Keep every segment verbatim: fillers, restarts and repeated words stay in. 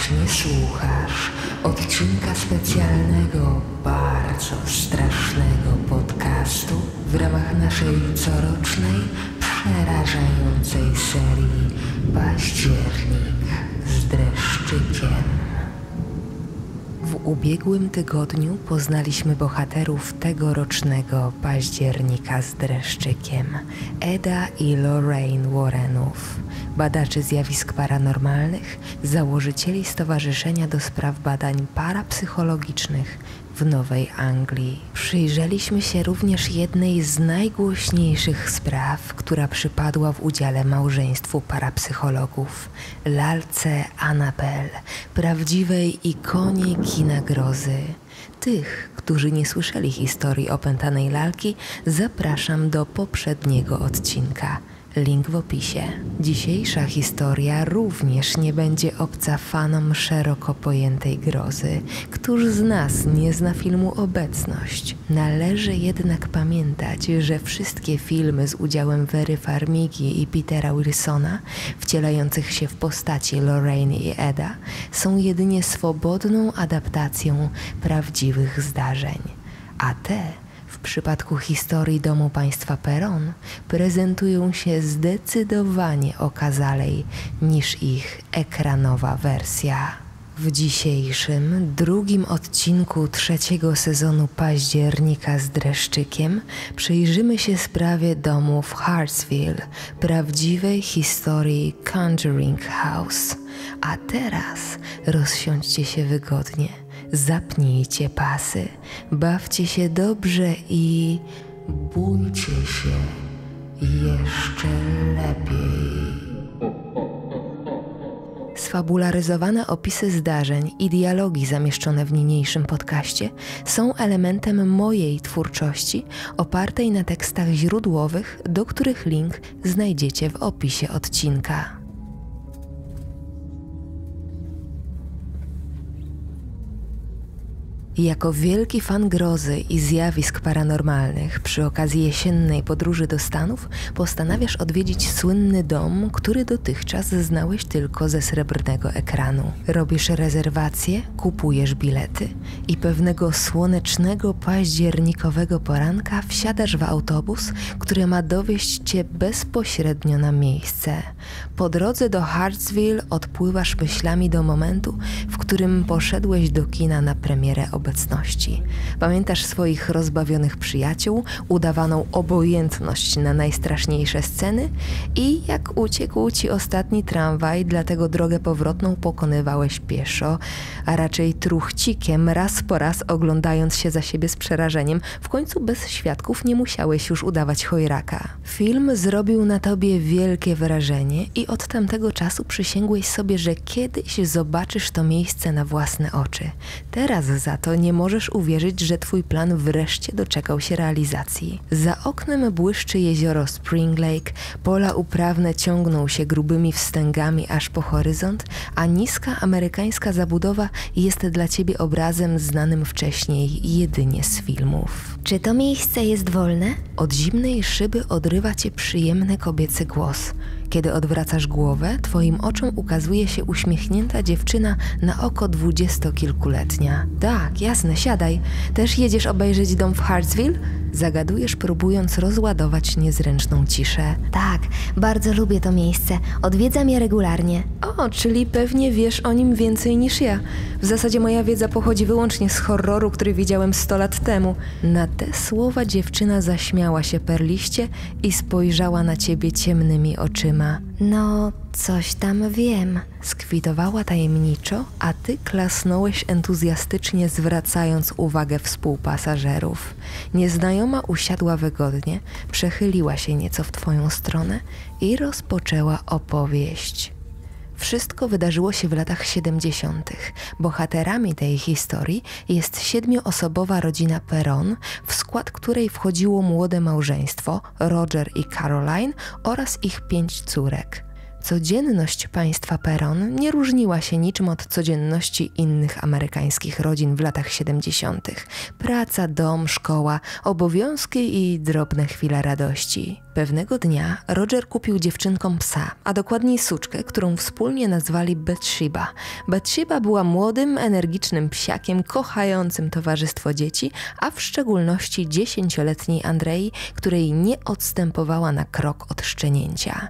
Właśnie słuchasz odcinka specjalnego, bardzo strasznego podcastu w ramach naszej corocznej, przerażającej serii Październik z dreszczykiem. W ubiegłym tygodniu poznaliśmy bohaterów tegorocznego Października z dreszczykiem, Eda i Lorraine Warrenów, badaczy zjawisk paranormalnych, założycieli Stowarzyszenia do Spraw Badań Parapsychologicznych w Nowej Anglii. Przyjrzeliśmy się również jednej z najgłośniejszych spraw, która przypadła w udziale małżeństwu parapsychologów, lalce Annabelle, prawdziwej ikonie kina grozy. Tych, którzy nie słyszeli historii opętanej lalki, zapraszam do poprzedniego odcinka. Link w opisie. Dzisiejsza historia również nie będzie obca fanom szeroko pojętej grozy. Któż z nas nie zna filmu Obecność? Należy jednak pamiętać, że wszystkie filmy z udziałem Very Farmigi i Petera Wilsona, wcielających się w postaci Lorraine i Eda, są jedynie swobodną adaptacją prawdziwych zdarzeń. A te w przypadku historii domu państwa Perron prezentują się zdecydowanie okazalej niż ich ekranowa wersja. W dzisiejszym, drugim odcinku trzeciego sezonu Października z dreszczykiem przyjrzymy się sprawie domu w Hartsville, prawdziwej historii Conjuring House. A teraz rozsiądźcie się wygodnie. Zapnijcie pasy, bawcie się dobrze i bójcie się jeszcze lepiej. Sfabularyzowane opisy zdarzeń i dialogi zamieszczone w niniejszym podcaście są elementem mojej twórczości opartej na tekstach źródłowych, do których link znajdziecie w opisie odcinka. Jako wielki fan grozy i zjawisk paranormalnych przy okazji jesiennej podróży do Stanów postanawiasz odwiedzić słynny dom, który dotychczas znałeś tylko ze srebrnego ekranu. Robisz rezerwacje, kupujesz bilety i pewnego słonecznego październikowego poranka wsiadasz w autobus, który ma dowieźć cię bezpośrednio na miejsce. Po drodze do Hartsville odpływasz myślami do momentu, w którym poszedłeś do kina na premierę obecności. Obecności. Pamiętasz swoich rozbawionych przyjaciół, udawaną obojętność na najstraszniejsze sceny i jak uciekł ci ostatni tramwaj, dlatego drogę powrotną pokonywałeś pieszo, a raczej truchcikiem, raz po raz oglądając się za siebie z przerażeniem. W końcu bez świadków nie musiałeś już udawać chojraka. Film zrobił na tobie wielkie wrażenie i od tamtego czasu przysięgłeś sobie, że kiedyś zobaczysz to miejsce na własne oczy. Teraz za to nie możesz uwierzyć, że twój plan wreszcie doczekał się realizacji. Za oknem błyszczy jezioro Spring Lake, pola uprawne ciągną się grubymi wstęgami aż po horyzont, a niska amerykańska zabudowa jest dla ciebie obrazem znanym wcześniej jedynie z filmów. Czy to miejsce jest wolne? Od zimnej szyby odrywa cię przyjemny kobiecy głos. Kiedy odwracasz głowę, twoim oczom ukazuje się uśmiechnięta dziewczyna na oko dwudziestokilkuletnia. Tak, jasne, siadaj. Też jedziesz obejrzeć dom w Hartsville? Zagadujesz, próbując rozładować niezręczną ciszę. Tak, bardzo lubię to miejsce. Odwiedzam je regularnie. O, czyli pewnie wiesz o nim więcej niż ja. W zasadzie moja wiedza pochodzi wyłącznie z horroru, który widziałem sto lat temu. Na te słowa dziewczyna zaśmiała się perliście i spojrzała na ciebie ciemnymi oczyma. No, coś tam wiem. Skwitowała tajemniczo, a ty klasnąłeś entuzjastycznie, zwracając uwagę współpasażerów. Nieznajoma usiadła wygodnie, przechyliła się nieco w twoją stronę i rozpoczęła opowieść. Wszystko wydarzyło się w latach siedemdziesiątych. Bohaterami tej historii jest siedmioosobowa rodzina Perron, w skład której wchodziło młode małżeństwo Roger i Caroline oraz ich pięć córek. Codzienność państwa Perron nie różniła się niczym od codzienności innych amerykańskich rodzin w latach siedemdziesiątych. Praca, dom, szkoła, obowiązki i drobne chwile radości. Pewnego dnia Roger kupił dziewczynkom psa, a dokładniej suczkę, którą wspólnie nazwali Bathsheba. Bathsheba była młodym, energicznym psiakiem kochającym towarzystwo dzieci, a w szczególności dziesięcioletniej Andrei, której nie odstępowała na krok od szczenięcia.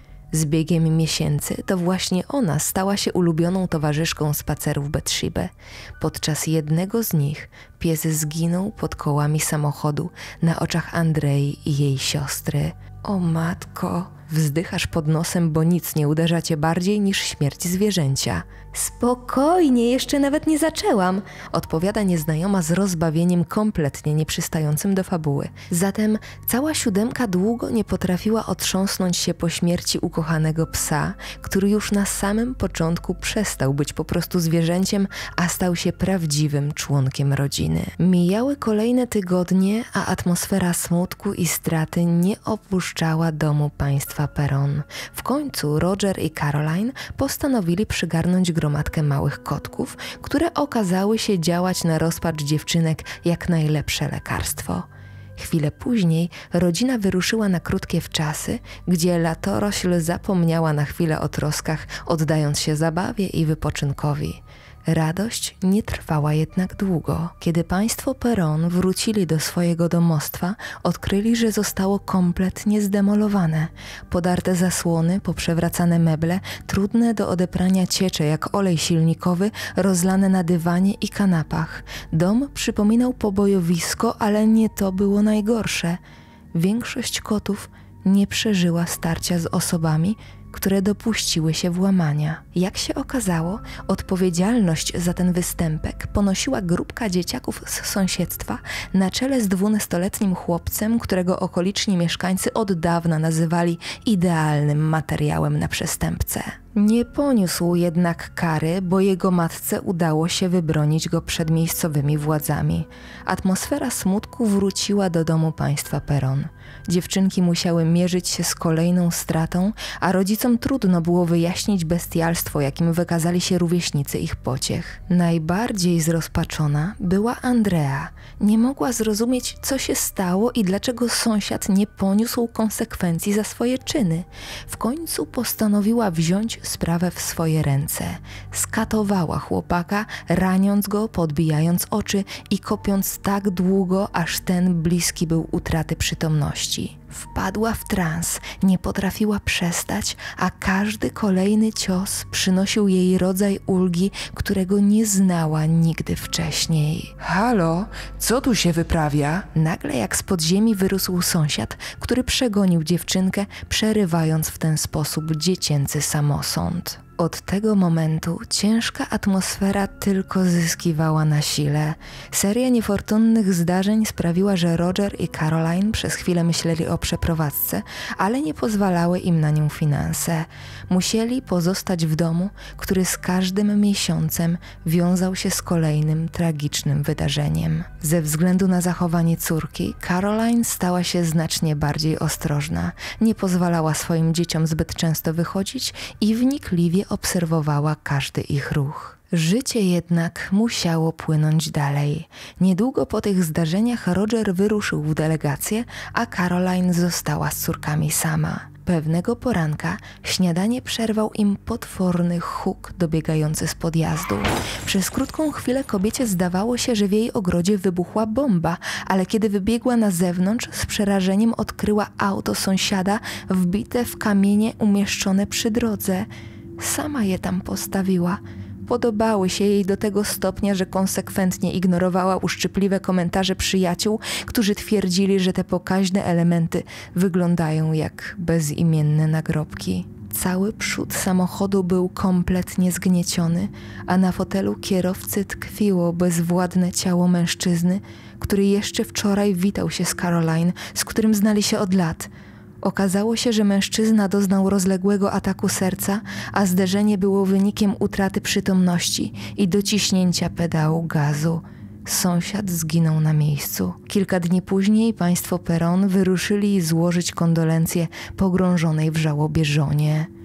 Z biegiem miesięcy to właśnie ona stała się ulubioną towarzyszką spacerów Bathsheby. Podczas jednego z nich pies zginął pod kołami samochodu na oczach Andrei i jej siostry. O matko, wzdychasz pod nosem, bo nic nie uderza cię bardziej niż śmierć zwierzęcia. Spokojnie, jeszcze nawet nie zaczęłam, odpowiada nieznajoma z rozbawieniem kompletnie nieprzystającym do fabuły. Zatem cała siódemka długo nie potrafiła otrząsnąć się po śmierci ukochanego psa, który już na samym początku przestał być po prostu zwierzęciem, a stał się prawdziwym członkiem rodziny. Mijały kolejne tygodnie, a atmosfera smutku i straty nie opuszczała domu państwa Perron. W końcu Roger i Caroline postanowili przygarnąć gromadkę małych kotków, które okazały się działać na rozpacz dziewczynek jak najlepsze lekarstwo. Chwilę później rodzina wyruszyła na krótkie wczasy, gdzie latorośl zapomniała na chwilę o troskach, oddając się zabawie i wypoczynkowi. Radość nie trwała jednak długo. Kiedy państwo Perron wrócili do swojego domostwa, odkryli, że zostało kompletnie zdemolowane. Podarte zasłony, poprzewracane meble, trudne do odeprania ciecze jak olej silnikowy, rozlane na dywanie i kanapach. Dom przypominał pobojowisko, ale nie to było najgorsze. Większość kotów nie przeżyła starcia z osobami, które dopuściły się włamania. Jak się okazało, odpowiedzialność za ten występek ponosiła grupka dzieciaków z sąsiedztwa na czele z dwunastoletnim chłopcem, którego okoliczni mieszkańcy od dawna nazywali idealnym materiałem na przestępcę. Nie poniósł jednak kary, bo jego matce udało się wybronić go przed miejscowymi władzami. Atmosfera smutku wróciła do domu państwa Perron. Dziewczynki musiały mierzyć się z kolejną stratą, a rodzicom trudno było wyjaśnić bestialstwo, jakim wykazali się rówieśnicy ich pociech. Najbardziej zrozpaczona była Andrea. Nie mogła zrozumieć, co się stało i dlaczego sąsiad nie poniósł konsekwencji za swoje czyny. W końcu postanowiła wziąć sprawę w swoje ręce. Skatowała chłopaka, raniąc go, podbijając oczy i kopiąc tak długo, aż ten bliski był utraty przytomności. Wpadła w trans, nie potrafiła przestać, a każdy kolejny cios przynosił jej rodzaj ulgi, którego nie znała nigdy wcześniej. Halo, co tu się wyprawia? Nagle jak z podziemi wyrósł sąsiad, który przegonił dziewczynkę, przerywając w ten sposób dziecięcy samosąd. Od tego momentu ciężka atmosfera tylko zyskiwała na sile. Seria niefortunnych zdarzeń sprawiła, że Roger i Caroline przez chwilę myśleli o przeprowadzce, ale nie pozwalały im na nią finanse. Musieli pozostać w domu, który z każdym miesiącem wiązał się z kolejnym tragicznym wydarzeniem. Ze względu na zachowanie córki, Caroline stała się znacznie bardziej ostrożna. Nie pozwalała swoim dzieciom zbyt często wychodzić i wnikliwie obserwowała każdy ich ruch. Życie jednak musiało płynąć dalej. Niedługo po tych zdarzeniach Roger wyruszył w delegację, a Caroline została z córkami sama. Pewnego poranka śniadanie przerwał im potworny huk dobiegający z podjazdu. Przez krótką chwilę kobiecie zdawało się, że w jej ogrodzie wybuchła bomba, ale kiedy wybiegła na zewnątrz, z przerażeniem odkryła auto sąsiada wbite w kamienie umieszczone przy drodze. Sama je tam postawiła. Podobały się jej do tego stopnia, że konsekwentnie ignorowała uszczypliwe komentarze przyjaciół, którzy twierdzili, że te pokaźne elementy wyglądają jak bezimienne nagrobki. Cały przód samochodu był kompletnie zgnieciony, a na fotelu kierowcy tkwiło bezwładne ciało mężczyzny, który jeszcze wczoraj witał się z Caroline, z którym znali się od lat. Okazało się, że mężczyzna doznał rozległego ataku serca, a zderzenie było wynikiem utraty przytomności i dociśnięcia pedału gazu. Sąsiad zginął na miejscu. Kilka dni później państwo Perron wyruszyli złożyć kondolencje pogrążonej w żałobie żonie.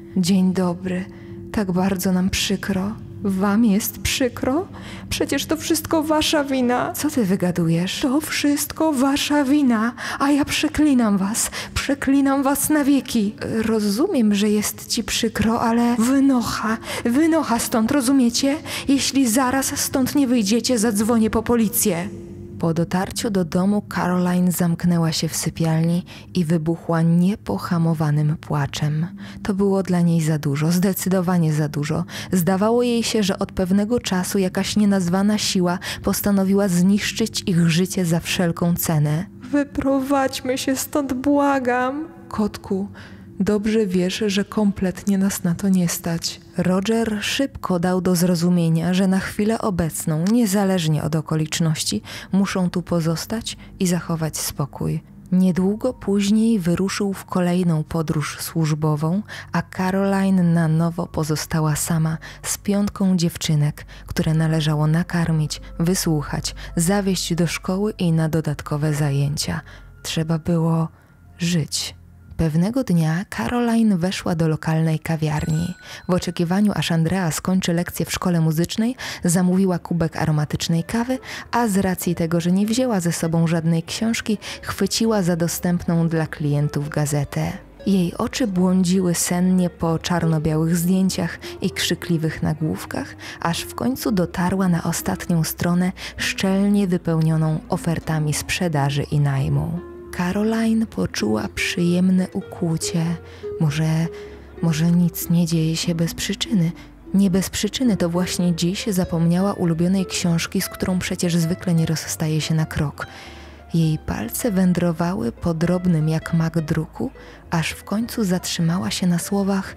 Dzień dobry. Tak bardzo nam przykro. Wam jest przykro? Przecież to wszystko wasza wina. Co ty wygadujesz? To wszystko wasza wina, a ja przeklinam was. Przeklinam was na wieki. Rozumiem, że jest ci przykro, ale wynocha, wynocha stąd, rozumiecie? Jeśli zaraz stąd nie wyjdziecie, zadzwonię po policję. Po dotarciu do domu Caroline zamknęła się w sypialni i wybuchła niepohamowanym płaczem. To było dla niej za dużo, zdecydowanie za dużo. Zdawało jej się, że od pewnego czasu jakaś nienazwana siła postanowiła zniszczyć ich życie za wszelką cenę. Wyprowadźmy się stąd, błagam. Kotku, dobrze wiesz, że kompletnie nas na to nie stać. Roger szybko dał do zrozumienia, że na chwilę obecną, niezależnie od okoliczności, muszą tu pozostać i zachować spokój. Niedługo później wyruszył w kolejną podróż służbową, a Caroline na nowo pozostała sama z piątką dziewczynek, które należało nakarmić, wysłuchać, zawieźć do szkoły i na dodatkowe zajęcia. Trzeba było żyć. Pewnego dnia Caroline weszła do lokalnej kawiarni. W oczekiwaniu, aż Andrea skończy lekcję w szkole muzycznej, zamówiła kubek aromatycznej kawy, a z racji tego, że nie wzięła ze sobą żadnej książki, chwyciła za dostępną dla klientów gazetę. Jej oczy błądziły sennie po czarno-białych zdjęciach i krzykliwych nagłówkach, aż w końcu dotarła na ostatnią stronę szczelnie wypełnioną ofertami sprzedaży i najmu. Caroline poczuła przyjemne ukłucie. Może, może nic nie dzieje się bez przyczyny. Nie bez przyczyny to właśnie dziś zapomniała ulubionej książki, z którą przecież zwykle nie rozstaje się na krok. Jej palce wędrowały po drobnym jak mak druku, aż w końcu zatrzymała się na słowach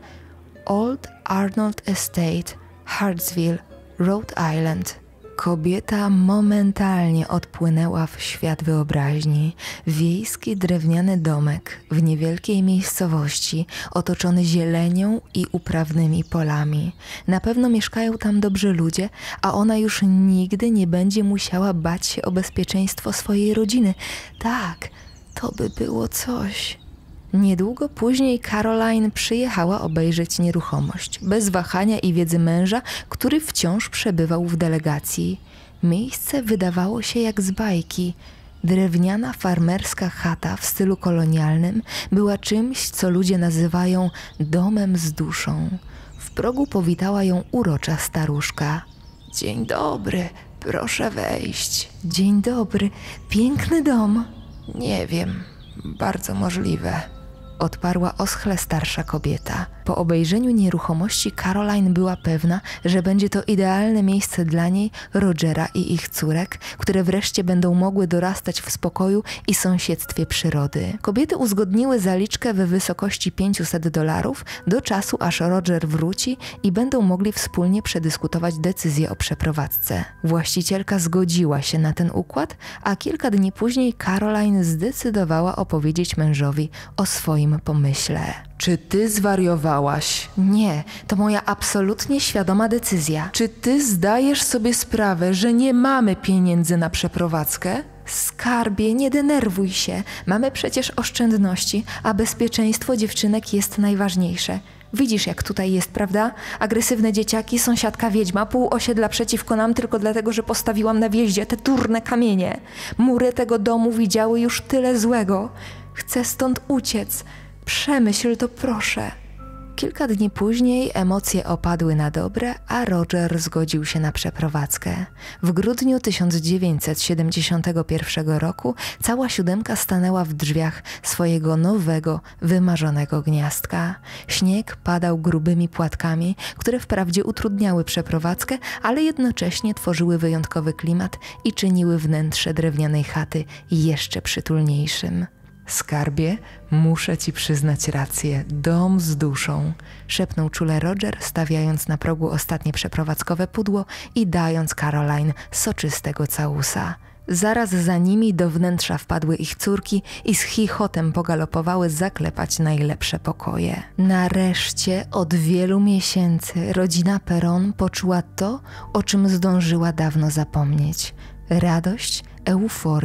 Old Arnold Estate, Hartsville, Rhode Island. Kobieta momentalnie odpłynęła w świat wyobraźni. Wiejski drewniany domek w niewielkiej miejscowości, otoczony zielenią i uprawnymi polami. Na pewno mieszkają tam dobrzy ludzie, a ona już nigdy nie będzie musiała bać się o bezpieczeństwo swojej rodziny. Tak, to by było coś. Niedługo później Caroline przyjechała obejrzeć nieruchomość, bez wahania i wiedzy męża, który wciąż przebywał w delegacji. Miejsce wydawało się jak z bajki. Drewniana farmerska chata w stylu kolonialnym była czymś, co ludzie nazywają domem z duszą. W progu powitała ją urocza staruszka. Dzień dobry, proszę wejść. Dzień dobry, piękny dom. Nie wiem, bardzo możliwe. Odparła oschle starsza kobieta. Po obejrzeniu nieruchomości Caroline była pewna, że będzie to idealne miejsce dla niej, Rogera i ich córek, które wreszcie będą mogły dorastać w spokoju i sąsiedztwie przyrody. Kobiety uzgodniły zaliczkę w wysokości pięćset dolarów do czasu, aż Roger wróci i będą mogli wspólnie przedyskutować decyzję o przeprowadzce. Właścicielka zgodziła się na ten układ, a kilka dni później Caroline zdecydowała opowiedzieć mężowi o swoim pomyśle. Czy ty zwariowałaś? Nie, to moja absolutnie świadoma decyzja. Czy ty zdajesz sobie sprawę, że nie mamy pieniędzy na przeprowadzkę? Skarbie, nie denerwuj się. Mamy przecież oszczędności, a bezpieczeństwo dziewczynek jest najważniejsze. Widzisz, jak tutaj jest, prawda? Agresywne dzieciaki, sąsiadka wiedźma, pół osiedla przeciwko nam tylko dlatego, że postawiłam na wjeździe te turne kamienie. Mury tego domu widziały już tyle złego. Chcę stąd uciec. Przemyśl to, proszę. Kilka dni później emocje opadły na dobre, a Roger zgodził się na przeprowadzkę. W grudniu tysiąc dziewięćset siedemdziesiątego pierwszego roku cała siódemka stanęła w drzwiach swojego nowego, wymarzonego gniazdka. Śnieg padał grubymi płatkami, które wprawdzie utrudniały przeprowadzkę, ale jednocześnie tworzyły wyjątkowy klimat i czyniły wnętrze drewnianej chaty jeszcze przytulniejszym. Skarbie, muszę ci przyznać rację, dom z duszą, szepnął czule Roger, stawiając na progu ostatnie przeprowadzkowe pudło i dając Caroline soczystego całusa. Zaraz za nimi do wnętrza wpadły ich córki i z chichotem pogalopowały zaklepać najlepsze pokoje. Nareszcie od wielu miesięcy rodzina Perron poczuła to, o czym zdążyła dawno zapomnieć. Radość, euforię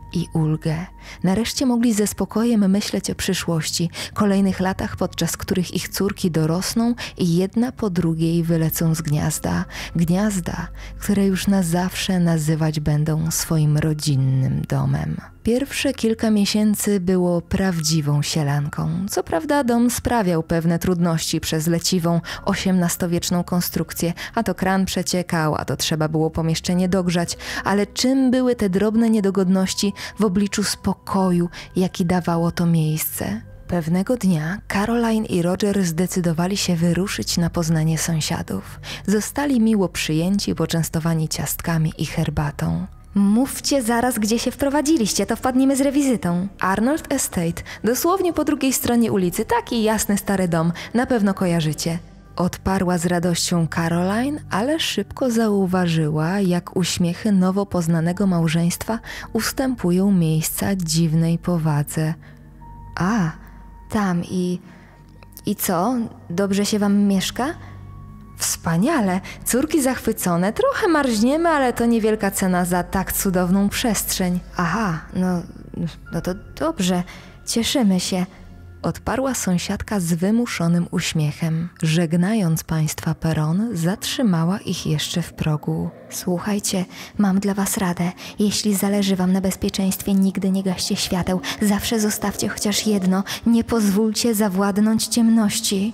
i ulgę. Nareszcie mogli ze spokojem myśleć o przyszłości, kolejnych latach, podczas których ich córki dorosną i jedna po drugiej wylecą z gniazda. Gniazda, które już na zawsze nazywać będą swoim rodzinnym domem. Pierwsze kilka miesięcy było prawdziwą sielanką. Co prawda dom sprawiał pewne trudności przez leciwą, osiemnastowieczną konstrukcję, a to kran przeciekał, a to trzeba było pomieszczenie dogrzać, ale czym były te drobne niedogodności w obliczu spokoju, jaki dawało to miejsce? Pewnego dnia Caroline i Roger zdecydowali się wyruszyć na poznanie sąsiadów. Zostali miło przyjęci, poczęstowani ciastkami i herbatą. Mówcie zaraz, gdzie się wprowadziliście, to wpadniemy z rewizytą. Arnold Estate, dosłownie po drugiej stronie ulicy, taki jasny stary dom, na pewno kojarzycie. Odparła z radością Caroline, ale szybko zauważyła, jak uśmiechy nowo poznanego małżeństwa ustępują miejsca dziwnej powadze. A, tam i... I co? Dobrze się wam mieszka? Wspaniale, córki zachwycone, trochę marzniemy, ale to niewielka cena za tak cudowną przestrzeń. Aha, no, no to dobrze, cieszymy się. Odparła sąsiadka z wymuszonym uśmiechem. Żegnając państwa Peron, zatrzymała ich jeszcze w progu. Słuchajcie, mam dla was radę. Jeśli zależy wam na bezpieczeństwie, nigdy nie gaście świateł. Zawsze zostawcie chociaż jedno. Nie pozwólcie zawładnąć ciemności.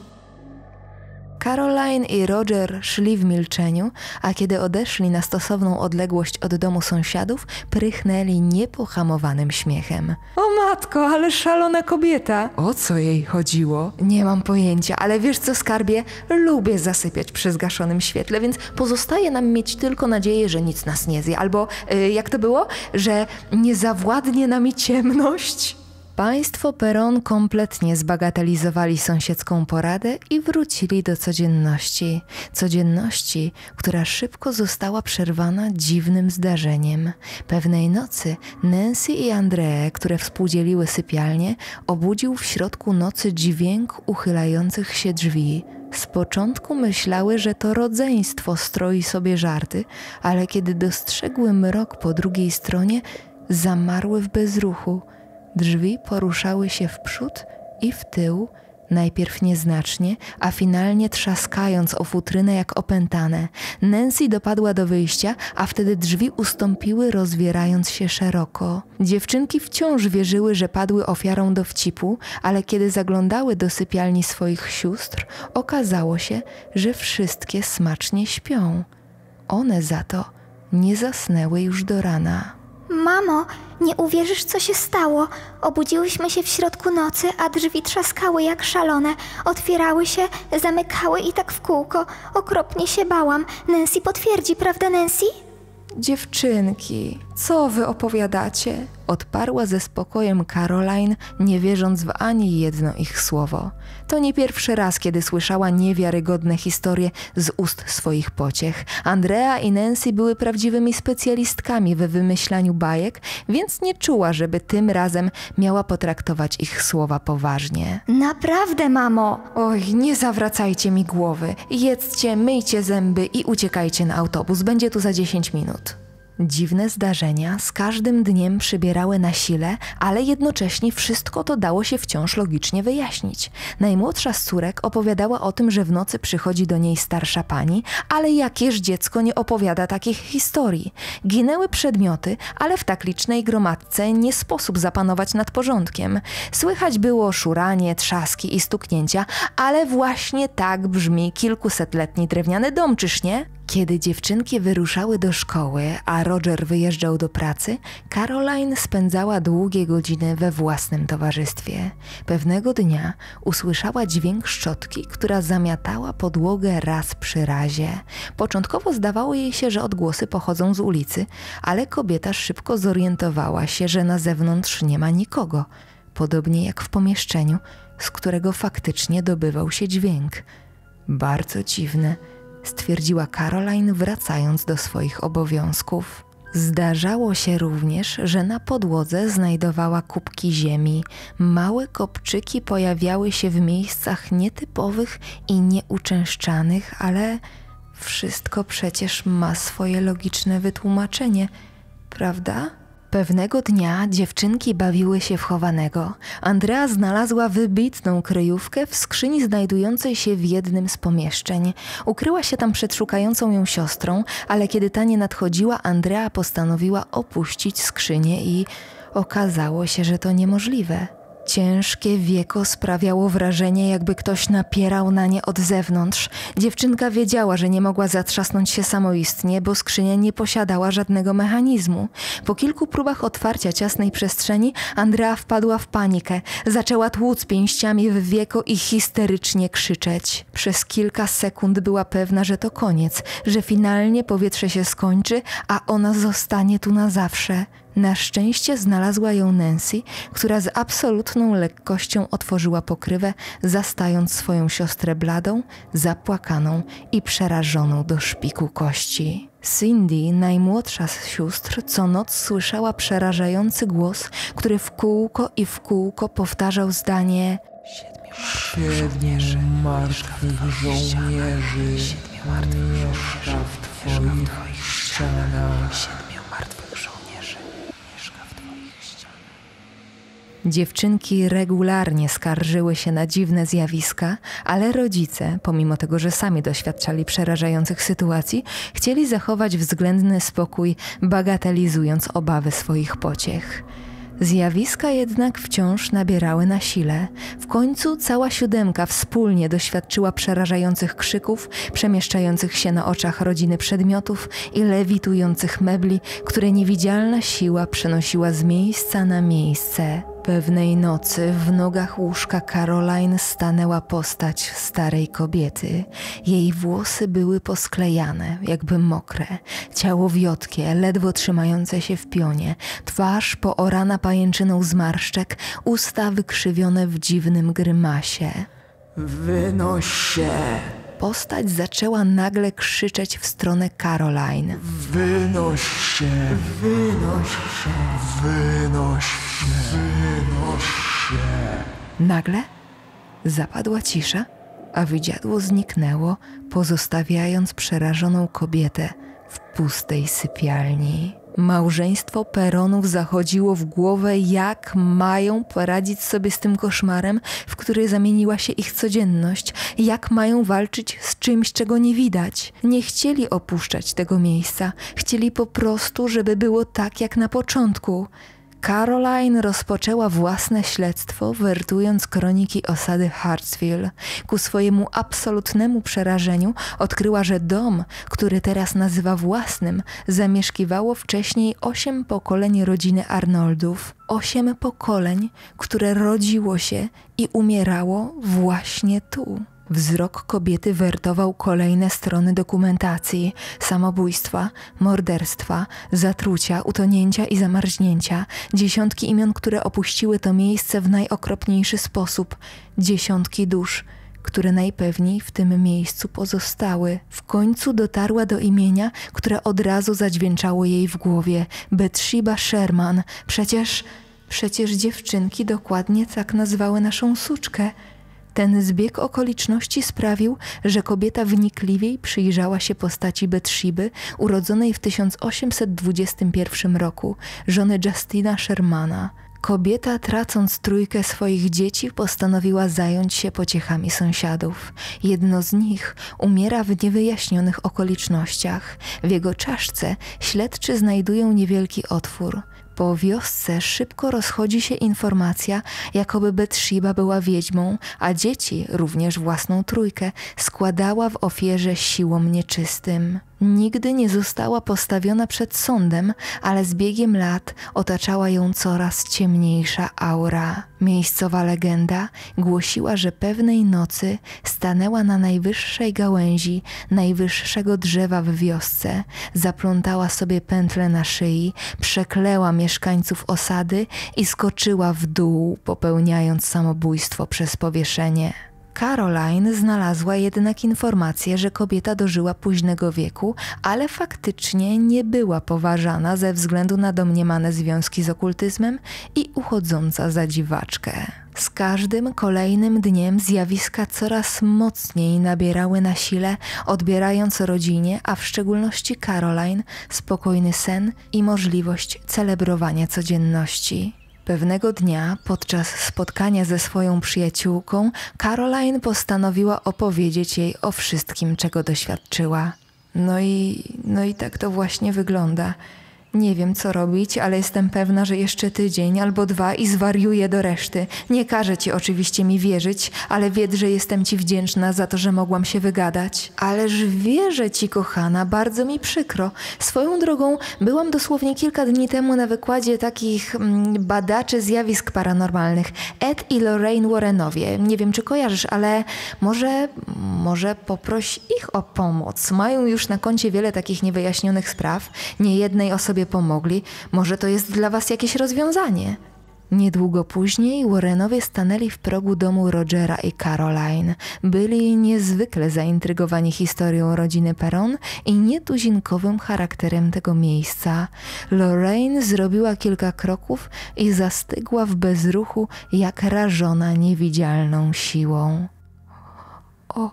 Caroline i Roger szli w milczeniu, a kiedy odeszli na stosowną odległość od domu sąsiadów, prychnęli niepohamowanym śmiechem. O matko, ale szalona kobieta. O co jej chodziło? Nie mam pojęcia, ale wiesz co, skarbie? Lubię zasypiać przy zgaszonym świetle, więc pozostaje nam mieć tylko nadzieję, że nic nas nie zje. Albo, yy, jak to było? Że nie zawładnie nami ciemność? Państwo Peron kompletnie zbagatelizowali sąsiedzką poradę i wrócili do codzienności. Codzienności, która szybko została przerwana dziwnym zdarzeniem. Pewnej nocy Nancy i André, które współdzieliły sypialnię, obudził w środku nocy dźwięk uchylających się drzwi. Z początku myślały, że to rodzeństwo stroi sobie żarty, ale kiedy dostrzegły mrok po drugiej stronie, zamarły w bezruchu. Drzwi poruszały się w przód i w tył, najpierw nieznacznie, a finalnie trzaskając o futrynę jak opętane. Nancy dopadła do wyjścia, a wtedy drzwi ustąpiły, rozwierając się szeroko. Dziewczynki wciąż wierzyły, że padły ofiarą dowcipu, ale kiedy zaglądały do sypialni swoich sióstr, okazało się, że wszystkie smacznie śpią. One za to nie zasnęły już do rana. Mamo, nie uwierzysz, co się stało. Obudziłyśmy się w środku nocy, a drzwi trzaskały jak szalone. Otwierały się, zamykały i tak w kółko. Okropnie się bałam. Nancy potwierdzi, prawda, Nancy? Dziewczynki, co wy opowiadacie? Odparła ze spokojem Caroline, nie wierząc w ani jedno ich słowo. To nie pierwszy raz, kiedy słyszała niewiarygodne historie z ust swoich pociech. Andrea i Nancy były prawdziwymi specjalistkami we wymyślaniu bajek, więc nie czuła, żeby tym razem miała potraktować ich słowa poważnie. Naprawdę, mamo. Oj, nie zawracajcie mi głowy. Jedzcie, myjcie zęby i uciekajcie na autobus. Będzie tu za dziesięć minut. Dziwne zdarzenia z każdym dniem przybierały na sile, ale jednocześnie wszystko to dało się wciąż logicznie wyjaśnić. Najmłodsza z córek opowiadała o tym, że w nocy przychodzi do niej starsza pani, ale jakież dziecko nie opowiada takich historii. Ginęły przedmioty, ale w tak licznej gromadce nie sposób zapanować nad porządkiem. Słychać było szuranie, trzaski i stuknięcia, ale właśnie tak brzmi kilkusetletni drewniany dom, czyż nie? Kiedy dziewczynki wyruszały do szkoły, a Roger wyjeżdżał do pracy, Caroline spędzała długie godziny we własnym towarzystwie. Pewnego dnia usłyszała dźwięk szczotki, która zamiatała podłogę raz przy razie. Początkowo zdawało jej się, że odgłosy pochodzą z ulicy, ale kobieta szybko zorientowała się, że na zewnątrz nie ma nikogo, podobnie jak w pomieszczeniu, z którego faktycznie dobywał się dźwięk. Bardzo dziwne, stwierdziła Caroline, wracając do swoich obowiązków. Zdarzało się również, że na podłodze znajdowała kubki ziemi. Małe kopczyki pojawiały się w miejscach nietypowych i nieuczęszczanych, ale wszystko przecież ma swoje logiczne wytłumaczenie, prawda? Pewnego dnia dziewczynki bawiły się w chowanego. Andrea znalazła wybitną kryjówkę w skrzyni znajdującej się w jednym z pomieszczeń. Ukryła się tam przed szukającą ją siostrą, ale kiedy ta nie nadchodziła, Andrea postanowiła opuścić skrzynię i okazało się, że to niemożliwe. Ciężkie wieko sprawiało wrażenie, jakby ktoś napierał na nie od zewnątrz. Dziewczynka wiedziała, że nie mogła zatrzasnąć się samoistnie, bo skrzynia nie posiadała żadnego mechanizmu. Po kilku próbach otwarcia ciasnej przestrzeni Andrea wpadła w panikę. Zaczęła tłuc pięściami w wieko i histerycznie krzyczeć. Przez kilka sekund była pewna, że to koniec, że finalnie powietrze się skończy, a ona zostanie tu na zawsze. Na szczęście znalazła ją Nancy, która z absolutną lekkością otworzyła pokrywę, zastając swoją siostrę bladą, zapłakaną i przerażoną do szpiku kości. Cindy, najmłodsza z sióstr, co noc słyszała przerażający głos, który w kółko i w kółko powtarzał zdanie: Siedmiu martwych żołnierzy mieszka w twoich ścianach. Dziewczynki regularnie skarżyły się na dziwne zjawiska, ale rodzice, pomimo tego, że sami doświadczali przerażających sytuacji, chcieli zachować względny spokój, bagatelizując obawy swoich pociech. Zjawiska jednak wciąż nabierały na sile. W końcu cała siódemka wspólnie doświadczyła przerażających krzyków, przemieszczających się na oczach rodziny przedmiotów i lewitujących mebli, które niewidzialna siła przenosiła z miejsca na miejsce. Pewnej nocy w nogach łóżka Caroline stanęła postać starej kobiety. Jej włosy były posklejane, jakby mokre, ciało wiotkie, ledwo trzymające się w pionie, twarz poorana pajęczyną zmarszczek, usta wykrzywione w dziwnym grymasie. Wynoś się! Postać zaczęła nagle krzyczeć w stronę Caroline. Wynoś się! Wynoś się! Wynoś się! Wynoś się! Nagle zapadła cisza, a widziadło zniknęło, pozostawiając przerażoną kobietę w pustej sypialni. Małżeństwo Peronów zachodziło w głowę, jak mają poradzić sobie z tym koszmarem, w który zamieniła się ich codzienność, jak mają walczyć z czymś, czego nie widać. Nie chcieli opuszczać tego miejsca, chcieli po prostu, żeby było tak jak na początku. Caroline rozpoczęła własne śledztwo, wertując kroniki osady Hartsville. Ku swojemu absolutnemu przerażeniu odkryła, że dom, który teraz nazywa własnym, zamieszkiwało wcześniej osiem pokoleń rodziny Arnoldów. Osiem pokoleń, które rodziło się i umierało właśnie tu. Wzrok kobiety wertował kolejne strony dokumentacji: samobójstwa, morderstwa, zatrucia, utonięcia i zamarznięcia, dziesiątki imion, które opuściły to miejsce w najokropniejszy sposób, dziesiątki dusz, które najpewniej w tym miejscu pozostały. W końcu dotarła do imienia, które od razu zadźwięczało jej w głowie: Bathsheba Sherman. Przecież, przecież dziewczynki dokładnie tak nazwały naszą suczkę. Ten zbieg okoliczności sprawił, że kobieta wnikliwiej przyjrzała się postaci Bathsheby, urodzonej w tysiąc osiemset dwudziestym pierwszym roku, żony Justina Shermana. Kobieta, tracąc trójkę swoich dzieci, postanowiła zająć się pociechami sąsiadów. Jedno z nich umiera w niewyjaśnionych okolicznościach. W jego czaszce śledczy znajdują niewielki otwór. Po wiosce szybko rozchodzi się informacja, jakoby Bathsheba była wiedźmą, a dzieci, również własną trójkę, składała w ofierze siłom nieczystym. Nigdy nie została postawiona przed sądem, ale z biegiem lat otaczała ją coraz ciemniejsza aura. Miejscowa legenda głosiła, że pewnej nocy stanęła na najwyższej gałęzi najwyższego drzewa w wiosce, zaplątała sobie pętlę na szyi, przekleła mieszkańców osady i skoczyła w dół, popełniając samobójstwo przez powieszenie. Caroline znalazła jednak informację, że kobieta dożyła późnego wieku, ale faktycznie nie była poważana ze względu na domniemane związki z okultyzmem i uchodząca za dziwaczkę. Z każdym kolejnym dniem zjawiska coraz mocniej nabierały na sile, odbierając rodzinie, a w szczególności Caroline, spokojny sen i możliwość celebrowania codzienności. Pewnego dnia, podczas spotkania ze swoją przyjaciółką, Caroline postanowiła opowiedzieć jej o wszystkim, czego doświadczyła. No i, no i tak to właśnie wygląda. Nie wiem, co robić, ale jestem pewna, że jeszcze tydzień albo dwa i zwariuję do reszty. Nie każę ci oczywiście mi wierzyć, ale wiedz, że jestem ci wdzięczna za to, że mogłam się wygadać. Ależ wierzę ci, kochana, bardzo mi przykro. Swoją drogą byłam dosłownie kilka dni temu na wykładzie takich mm, badaczy zjawisk paranormalnych. Ed i Lorraine Warrenowie. Nie wiem, czy kojarzysz, ale może, może poproś ich o pomoc. Mają już na koncie wiele takich niewyjaśnionych spraw. Niejednej osobie pomogli, może to jest dla was jakieś rozwiązanie. Niedługo później Warrenowie stanęli w progu domu Rogera i Caroline. Byli niezwykle zaintrygowani historią rodziny Perron i nietuzinkowym charakterem tego miejsca. Lorraine zrobiła kilka kroków i zastygła w bezruchu, jak rażona niewidzialną siłą. O,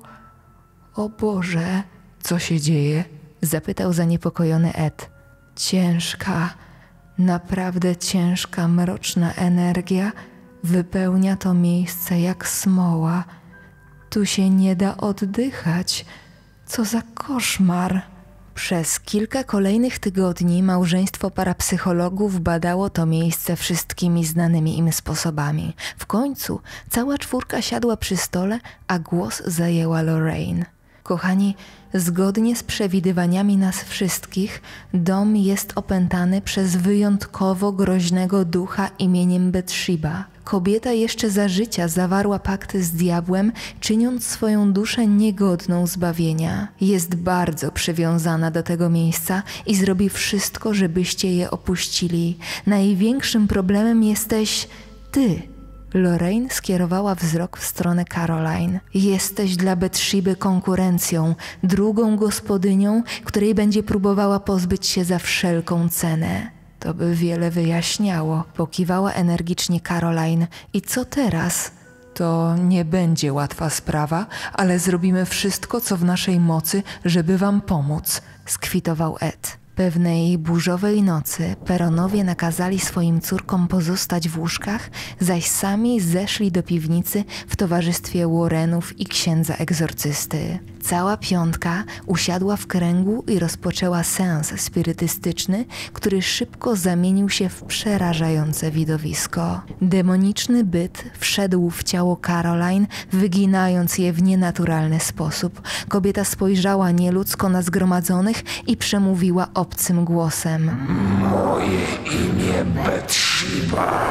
o Boże, co się dzieje? Zapytał zaniepokojony Ed. Ciężka, naprawdę ciężka, mroczna energia wypełnia to miejsce jak smoła. Tu się nie da oddychać. Co za koszmar. Przez kilka kolejnych tygodni małżeństwo parapsychologów badało to miejsce wszystkimi znanymi im sposobami. W końcu cała czwórka siadła przy stole, a głos zajęła Lorraine. Kochani, zgodnie z przewidywaniami nas wszystkich, dom jest opętany przez wyjątkowo groźnego ducha imieniem Bathsheba. Kobieta jeszcze za życia zawarła pakty z diabłem, czyniąc swoją duszę niegodną zbawienia. Jest bardzo przywiązana do tego miejsca i zrobi wszystko, żebyście je opuścili. Największym problemem jesteś ty. Lorraine skierowała wzrok w stronę Caroline. Jesteś dla Bathsheby konkurencją, drugą gospodynią, której będzie próbowała pozbyć się za wszelką cenę. To by wiele wyjaśniało, pokiwała energicznie Caroline. I co teraz? To nie będzie łatwa sprawa, ale zrobimy wszystko, co w naszej mocy, żeby wam pomóc, skwitował Ed. Pewnej burzowej nocy Perronowie nakazali swoim córkom pozostać w łóżkach, zaś sami zeszli do piwnicy w towarzystwie Warrenów i księdza egzorcysty. Cała piątka usiadła w kręgu i rozpoczęła seans spirytystyczny, który szybko zamienił się w przerażające widowisko. Demoniczny byt wszedł w ciało Caroline, wyginając je w nienaturalny sposób. Kobieta spojrzała nieludzko na zgromadzonych i przemówiła obcym głosem. Moje imię Bathsheba.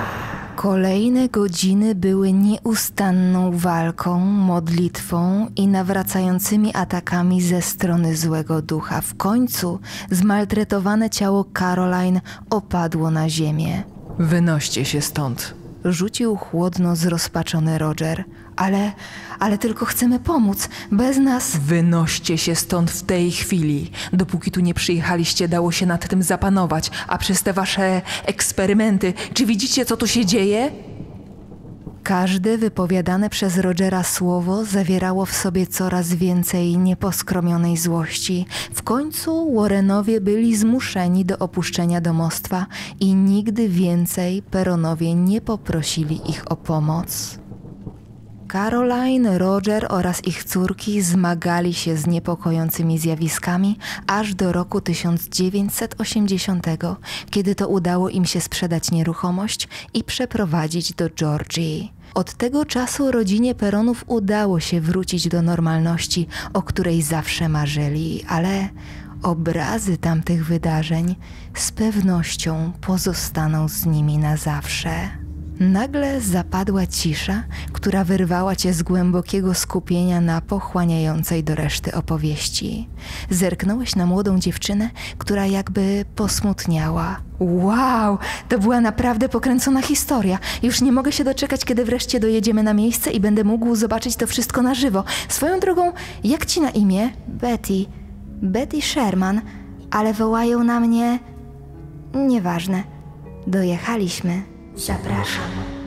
Kolejne godziny były nieustanną walką, modlitwą i nawracającymi atakami ze strony złego ducha. W końcu zmaltretowane ciało Caroline opadło na ziemię. Wynoście się stąd. Rzucił chłodno zrozpaczony Roger. Ale, ale tylko chcemy pomóc. Bez nas... Wynoście się stąd w tej chwili. Dopóki tu nie przyjechaliście, dało się nad tym zapanować. A przez te wasze eksperymenty, czy widzicie, co tu się dzieje? Każde wypowiadane przez Rogera słowo zawierało w sobie coraz więcej nieposkromionej złości. W końcu Warrenowie byli zmuszeni do opuszczenia domostwa i nigdy więcej Perronowie nie poprosili ich o pomoc. Caroline, Roger oraz ich córki zmagali się z niepokojącymi zjawiskami aż do roku tysiąc dziewięćset osiemdziesiątego, kiedy to udało im się sprzedać nieruchomość i przeprowadzić do Georgii. Od tego czasu rodzinie Perronów udało się wrócić do normalności, o której zawsze marzyli, ale obrazy tamtych wydarzeń z pewnością pozostaną z nimi na zawsze. Nagle zapadła cisza, która wyrwała cię z głębokiego skupienia na pochłaniającej do reszty opowieści. Zerknąłeś na młodą dziewczynę, która jakby posmutniała. Wow, to była naprawdę pokręcona historia. Już nie mogę się doczekać, kiedy wreszcie dojedziemy na miejsce i będę mógł zobaczyć to wszystko na żywo. Swoją drogą, jak ci na imię? Betty. Betty Sherman, ale wołają na mnie... Nieważne. Dojechaliśmy. Zapraszam.